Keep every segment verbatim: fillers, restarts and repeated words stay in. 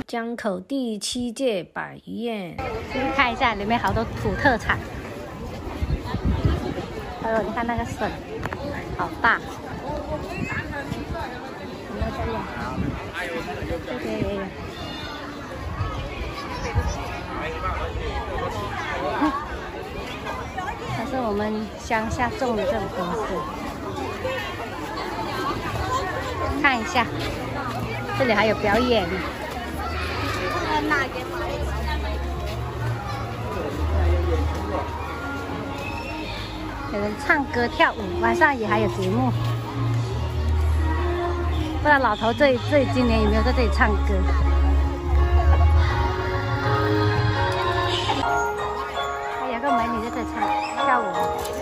江口第七届百鱼宴， 看一下里面好多土特产。还有你看那个笋，好大。有没有这里？这边也有。它是我们乡下种的这种东西。看一下，这里还有表演。有人唱歌跳舞，晚上也还有节目。不知道老头这这今年有没有在这里唱歌？还有个美女在这里唱跳舞。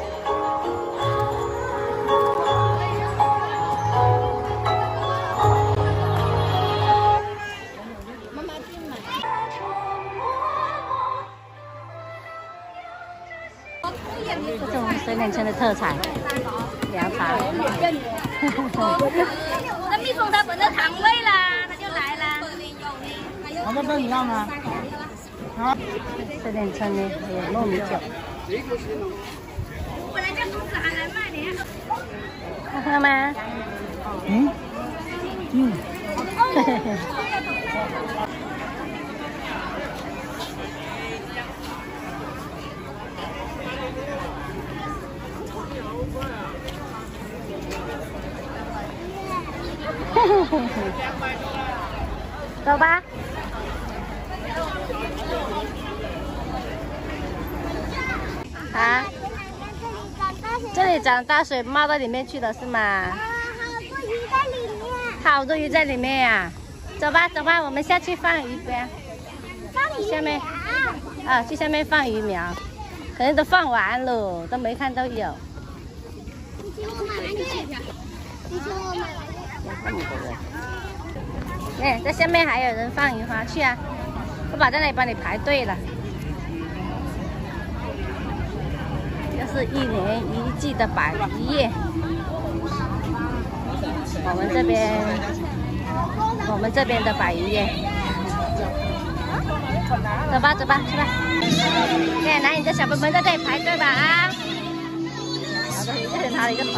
这是我们水冷村的特产，凉茶。 那蜜蜂它闻到糖味啦，它就来啦。 我们跟你要吗？啊？ 水冷村呢有糯米酒。 本来叫兔子还来卖的。 看到吗？ 嗯。嗯。嘿嘿嘿。 走吧。啊？这里长大水冒到里面去了是吗？ 啊，好多鱼在里面。 好多鱼在里面呀、啊！走吧，走吧，我们下去放鱼苗。 放鱼下面啊，去下面放鱼苗，可能都放完了，都没看到有。 你请我买完去。你请我买完去。 那么多人。哎，在下面还有人放鱼花，去啊！我把在那里帮你排队了。这是一年一季的百鱼宴。我们这边，我们这边的百鱼宴。走吧，走吧，去吧。哎，拿你的小朋友在这里排队吧啊！好的，一个人拿了一个团。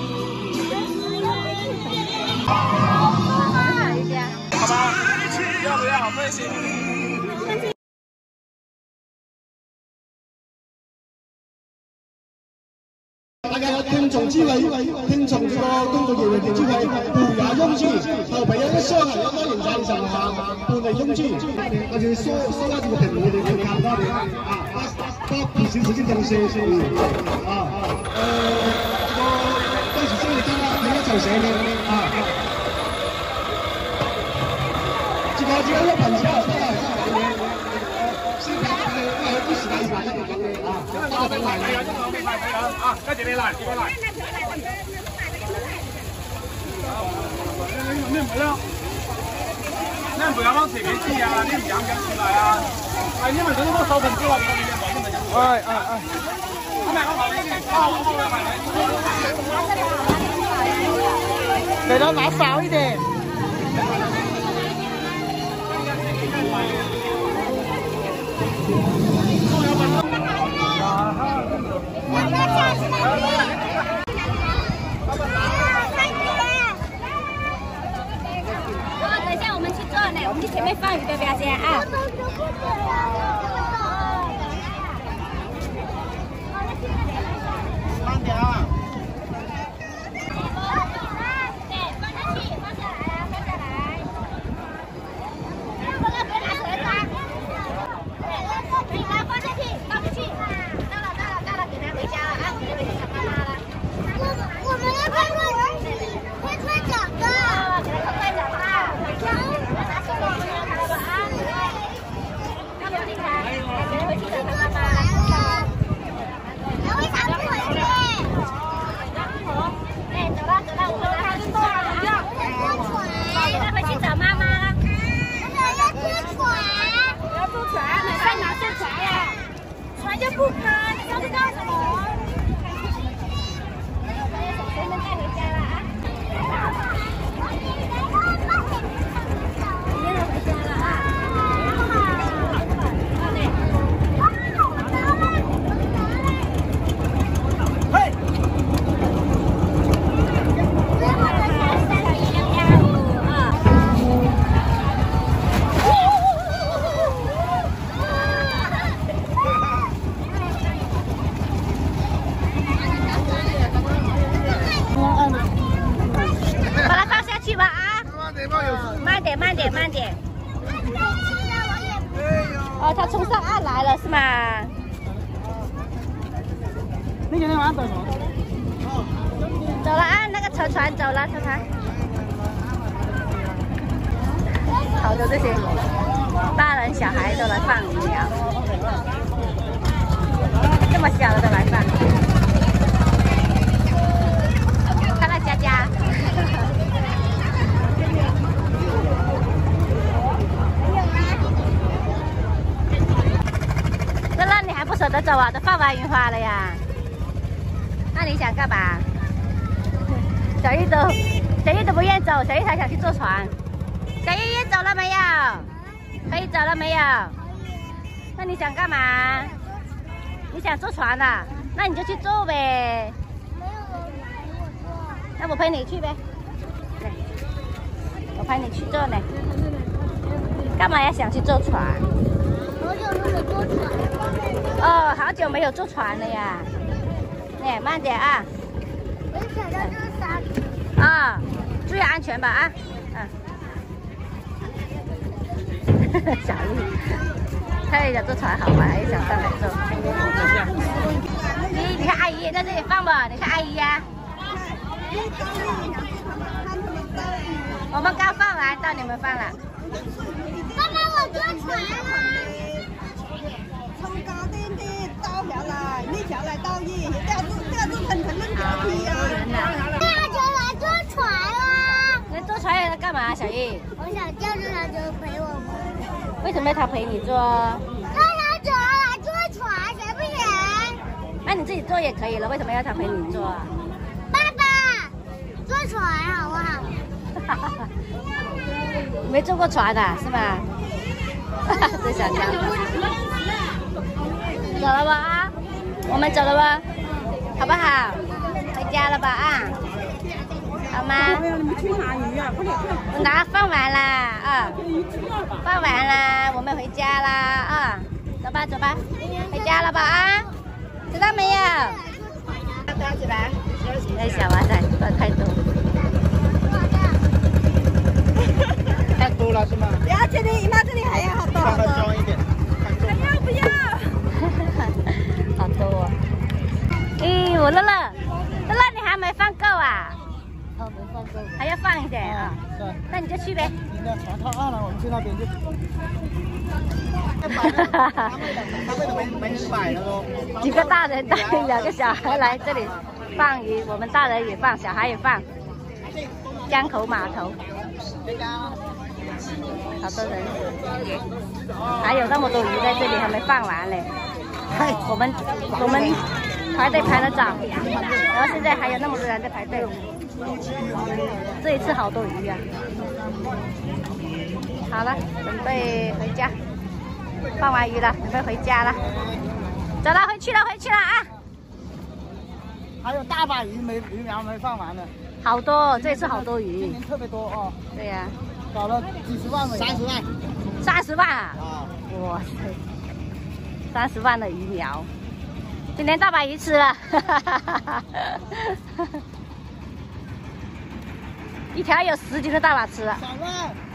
好吧，要不要费心？ 大家有聽從之位，聽從這個工作人員之位，不雅用具，後備有個雙行有個人在上下，不能用具，而且說說到這個品味的健康的啊，到平時這些東西是啊，呃，這個當時生意真係一齊寫嘅啊。這個這個一品茶真係，先講嘅，因為啲時間係一樣嘅啊，包俾埋你啊，都攞俾埋你啊，啊，跟住你嚟，你嚟。你唔係啦，你唔有幫自己知啊，你唔飲嘅出嚟啊，係因為佢嗰個手份之外，哎哎哎，係咪我買呢件？啊，我買嚟到拿少一點。 等一下我们去做呢，我们去前面放鱼，要不要先啊？ 慢點啊！ 不开，你要去干什么？我们带回家了啊！今天回家了啊！ 慢点，慢点，慢点。哦，他冲上岸来了是吗？ 你今天晚上走什么？ 走了啊，那个船船走了，船船。好多这些大人小孩都来放鱼苗，这么小的都来放。看到佳佳。乐乐，你还不舍得走啊？都放完樱花了呀？那你想干嘛？小玉都，小玉都不愿意走，小玉还想去坐船。小玉玉走了没有？可以走了没有？那你想干嘛？你想坐船啊？那你就去坐呗。 没有人陪我坐。 那我陪你去呗。来，我陪你去坐呢。干嘛要想去坐船？ 好久都没坐船了。 哦，好久没有坐船了呀。哎，慢点啊。 我想到这个沙子。 啊，注意安全吧啊。嗯。小玉，他也想坐船好玩，也想上来坐。你你看阿姨在这里放吧，你看阿姨呀、啊。我们刚放完，到你们放了。 妈妈，我坐船了。 從家啲啲兜下來，呢條嚟兜二，掉都掉都層層咁掉皮啊！ 大舅来坐船了。 那坐船要干嘛，小玉？ 我想叫着大舅陪我们。 为什么他陪你坐？ 他想走来坐船，行不行？ 那你自己坐也可以了，为什么要他陪你坐？ 爸爸，坐船好不好？ 没坐过船的、啊、是吗？这小家伙，走了吧啊？我们走了吧，好不好？回家了吧啊？好吗？ 你们去拿鱼啊？快点快！ 我拿放完了啊，放完了，我们回家啦啊！走吧走吧，回家了吧啊？知道没有？不要起来，那小娃仔赚太多。 太多了是吗？ 不要这里，姨妈这里还有好多好多。 装一点。 不要不要。 好多哦！咦，我乐乐，乐乐你还没放够啊？ 他没放够。 还要放一点啊？ 对。 那你就去呗。 你的船靠岸了，我们去那边去。他为什么没人摆了都？ 几个大人带两个小孩来这里放鱼，我们大人也放，小孩也放。江口码头。好多人，还有那么多鱼在这里还没放完嘞。我们我们排队排得早，然后现在还有那么多人在排队。这一次好多鱼啊！好了，准备回家，放完鱼了，准备回家了。走了，回去了，回去了啊！ 还有大把鱼没鱼苗没放完呢。 好多，这次好多今鱼。 年特别多哦。 对呀、啊。 搞了几十万美元。三十万。 三十万啊！ 啊！ 哇塞，三十万的鱼苗，今天大把鱼吃了，一条有十斤的大把吃了。 三万。